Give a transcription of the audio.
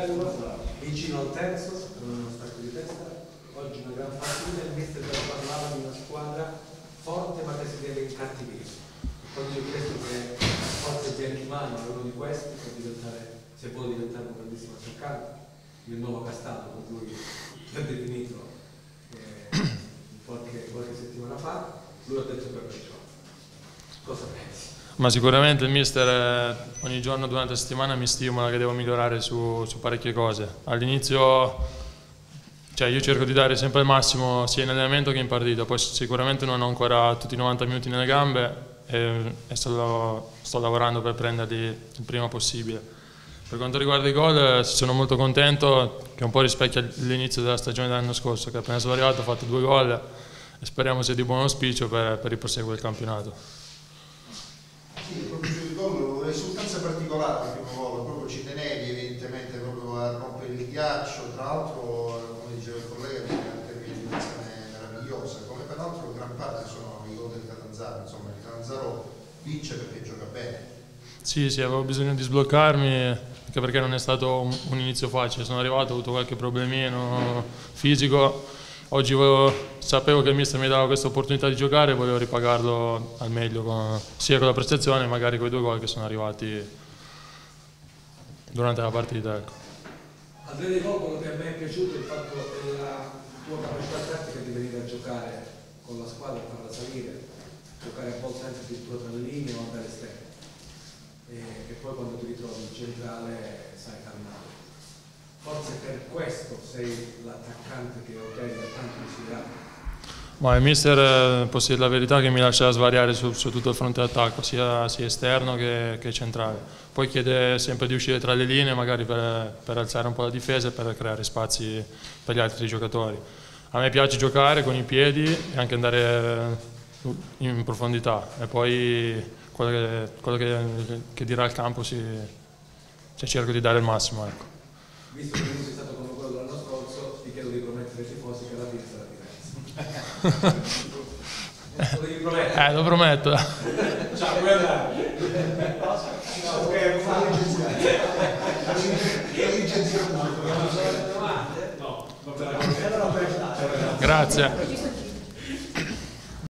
vicino al terzo, con uno stacco di testa. Oggi una gran partita, il mister parlava di una squadra forte ma che si deve incattivire. Quando io ho chiesto che forse Bianchimano è uno di questi, se può diventare un grandissimo attaccante, il nuovo Castaldo, con lui l'ha definito qualche settimana fa, lui ha detto per perciò. Cosa pensi? Ma sicuramente il mister ogni giorno durante la settimana mi stimola che devo migliorare su parecchie cose. All'inizio io cerco di dare sempre il massimo sia in allenamento che in partita, poi sicuramente non ho ancora tutti i 90 minuti nelle gambe e sto lavorando per prenderli il prima possibile. Per quanto riguarda i gol sono molto contento, che un po' rispecchia l'inizio della stagione dell'anno scorso, che appena sono arrivato ho fatto 2 gol e speriamo sia di buon auspicio per il proseguo del campionato. Sì, proprio sul gol, un'esultanza particolare il primo gol, proprio ci tenevi evidentemente proprio a rompere il ghiaccio, tra l'altro come diceva il collega bisogna termine di un'azione meravigliosa, come peraltro gran parte sono i gol del Catanzaro, insomma il Catanzaro vince perché gioca bene. Sì, avevo bisogno di sbloccarmi, anche perché non è stato un inizio facile, sono arrivato, ho avuto qualche problemino fisico. Oggi sapevo che il mister mi dava questa opportunità di giocare e volevo ripagarlo al meglio, sia con la prestazione e magari con i 2 gol che sono arrivati durante la partita. Ecco. Al di là dei gol, quello che a me è piaciuto è il fatto della tua capacità tattica di venire a giocare con la squadra, farla salire, giocare a volte anche addirittura tra le linee o andare esterno. E poi quando ti ritrovi in centrale sai calmare. Forse per questo sei l'attaccante che ottiene tanto desiderato. Ma il mister, posso dire la verità, che mi lascia svariare su tutto il fronte d'attacco, sia esterno che centrale. Poi chiede sempre di uscire tra le linee, magari per alzare un po' la difesa e per creare spazi per gli altri giocatori. A me piace giocare con i piedi e anche andare in profondità. E poi quello che dirà il campo cerco di dare il massimo. Ecco. Visto che non sei stato come quello dell'anno scorso, ti chiedo di promettere ai tifosi che alla fine sarà diverso. Lo devi promettere? Lo prometto. Ciao, puoi andare. Grazie.